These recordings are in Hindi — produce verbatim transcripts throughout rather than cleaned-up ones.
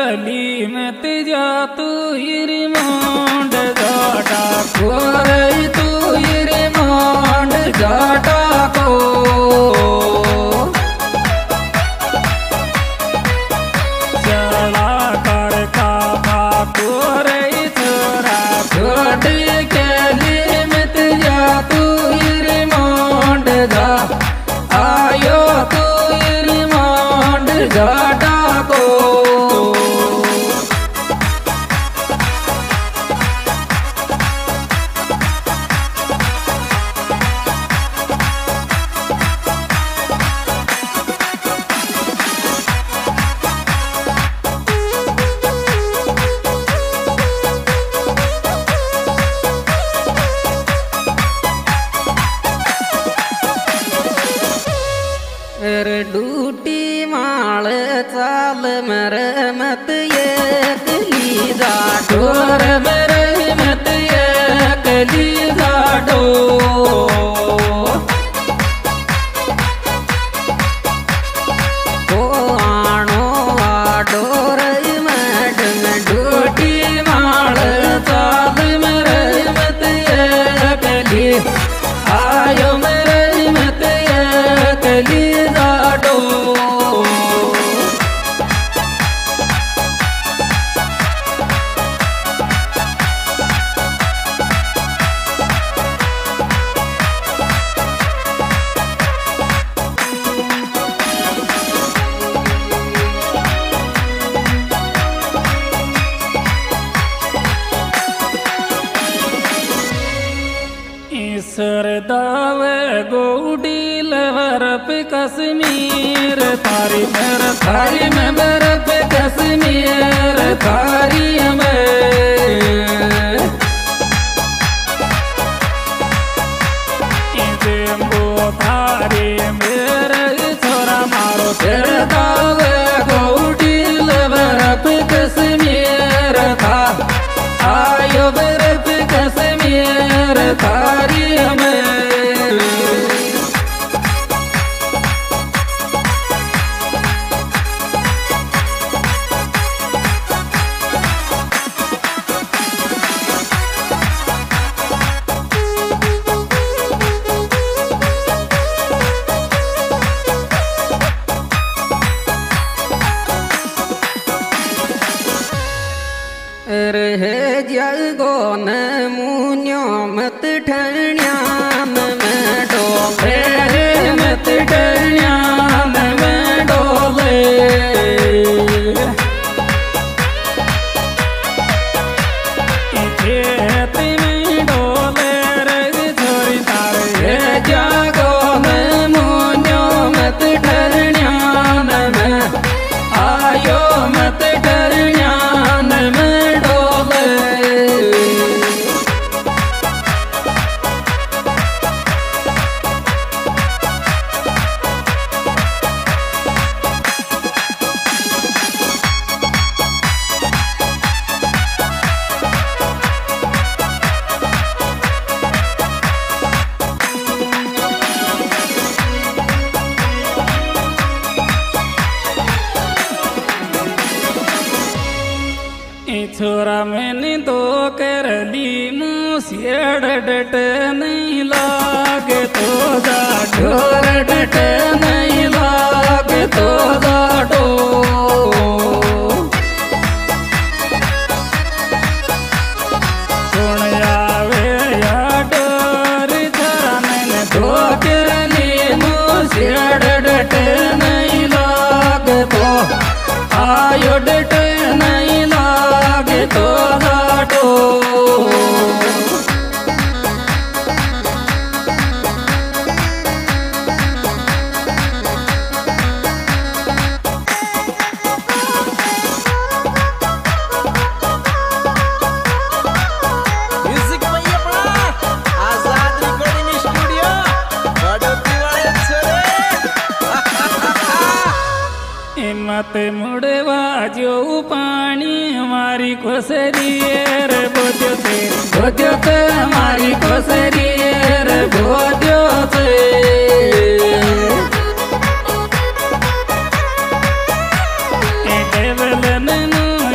करली मत जा तू हिरी मोंड जाटा कोरई तू हिरी मोंड जाटा को चला कर का कोरई छोरा छोटी केली मत जा तू हिरी मोंड जा आयो तू हिरी मोंड जाटा को डूटी माल चाल मेरे मत ये कली जाडोर मेरे मत ये कली जाडो ओ आणो आडोर मैडम डूटी माल चाल मेरे मत ये कली आयो मेरे मत ये कली सरदावे गोडी बर्फ कश्मीर थारी में थारी में बर्फ कश्मीर थारी में थारी मेरे छोरा मारो सरदावे गोडी बर्फ कश्मीर था आयो बर्फ कश्मीर थारी में रहे जगो न मुन्यो मत ठण्यान में डोले मत ठण्यान में डोले खेत में डोले रे छोरी तारे जगो न मुन्यो मत ठण्यान में आयो मत ठण्यान में छोरा मैंने तो करली मुँह डट नहीं लागे तो जा ढोर डट नहीं लागे तो जाडो सुन आवे या डोर छोरा मैंने तो करली मुँह डट नहीं लागे तो आयो डट नहीं लागे तो जाडो मत मुड़वा जो पानी हमारी कोसरी रे बोझो से बोझो से हमारी कोसरी रे बोझो से देवलन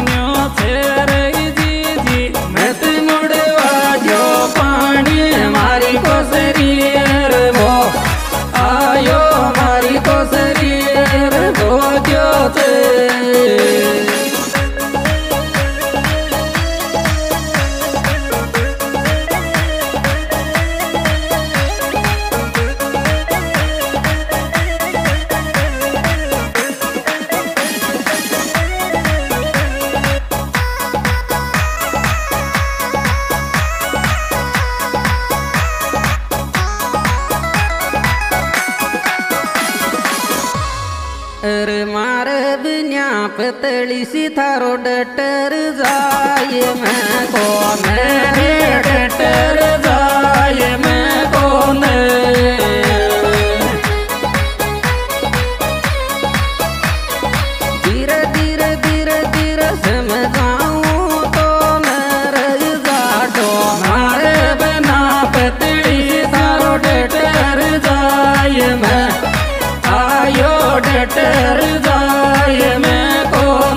अरे मारे बिन्या पतली सी थारो डटर जाए मैं कौन रे डटर जाए मैं कौन। धीरे धीरे धीरे धीरे समझाऊं तो मेरे जाटो मारे बिना पतली सी थारो डटर जाए मैं आयो डटर जाए मैं कौन।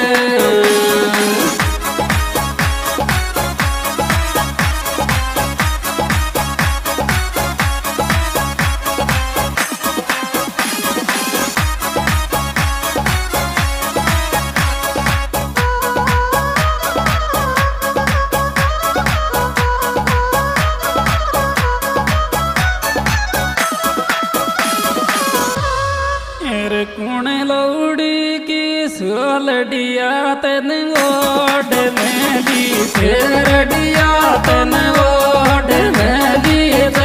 कुण लौड़ी की सोलडिया तन ओढ़ मेली फेरडिया तन ओढ़ मेली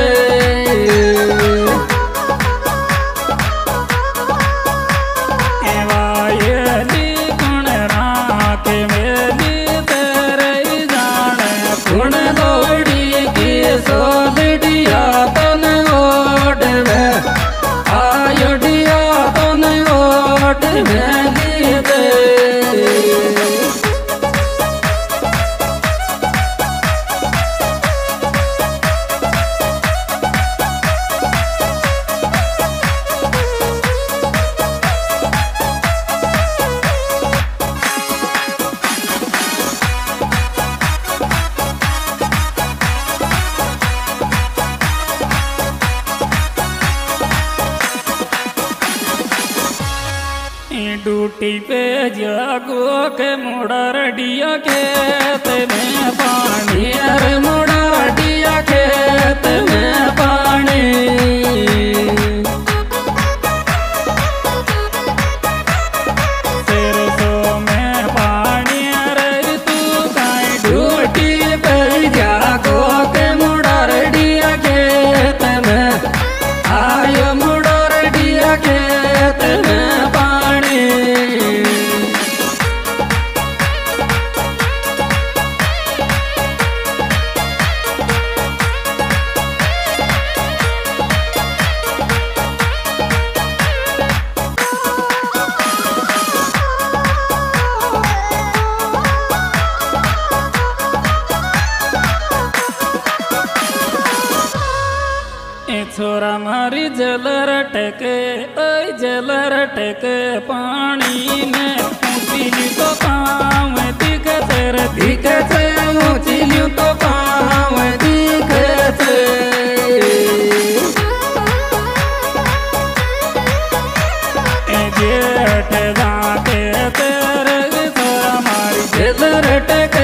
वायली कुण राख मेली तेरे जान कुण लौड़ी की सोलडिया तन ओढ़ में आयोडिया ड्यूटी पे जागो के मुड़ा रडिया खेत में पानी अरे मुड़ा रडिया खेत में पानी। सरसों में पानी अरे तू काई ड्यूटी पे जागो के मुड़ा रडिया खेत में आयो मुड़ा रडिया खेत में पानी। छोरा मारी जलर टके ऐ जलर टके पानी में ऊँची तो पाँव दिखते रे दिखते ऊँची तो पाँव दिखते। जेठ जाके तेरे छोरा मारी जलर टके